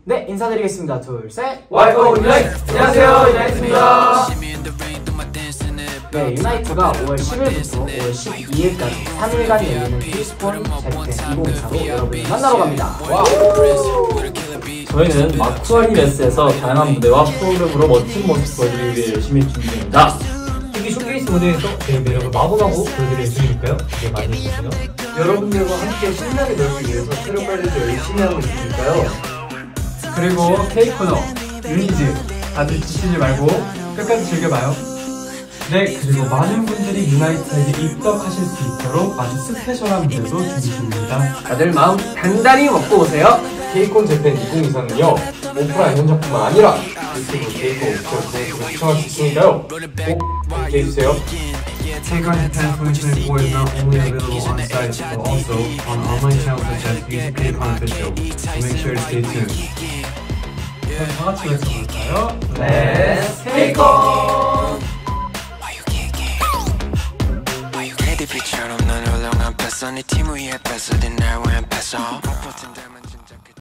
네, 인사드리겠습니다. 둘, 셋. YO 유나이트! 안녕하세요, 유나이트입니다. 네, 유나이트가 5월 10일부터 5월 12일까지 3일간 열리는 티스폰 재팬 2024로 여러분을 만나러 갑니다. 와우. 저희는 마쿠아리 메스에서 다양한 무대와 프로그램으로 멋진 모습 보여드리기 위해 열심히 준비 중입니다. 특히 쇼케이스 무대에서 제 매력을 마구마구 보여드릴 예정이니까요. 기대 많이 해주세요. 여러분들과 함께 신나게 놀기 위해서 체력 관리도 열심히 하고 있으니까요. 그리고 K-코너, 유니즈 다들 지치지 말고 끝까지 즐겨봐요. 네, 그리고 많은 분들이 유나이트에게 입덕하실 수 있도록 아주 스페셜한 무대도 준비 중입니다. 다들 마음 단단히 먹고 오세요. 케이콘 재팬 2024는요 오프라인 현장뿐만 아니라 유튜브 케이콘 오프라인에서 시청할 수 있으니까요 꼭 기대해주세요. K-Con Japan 2024 is not only available on site, but also on online channels such as Music K-Con Official. So make sure to stay tuned. 그럼 다 같이 외쳐볼까요? 네, 케이콘! KDP처럼 넌 훌륭한 패서 네 팀 위에 뺏어 네 날 위한 패서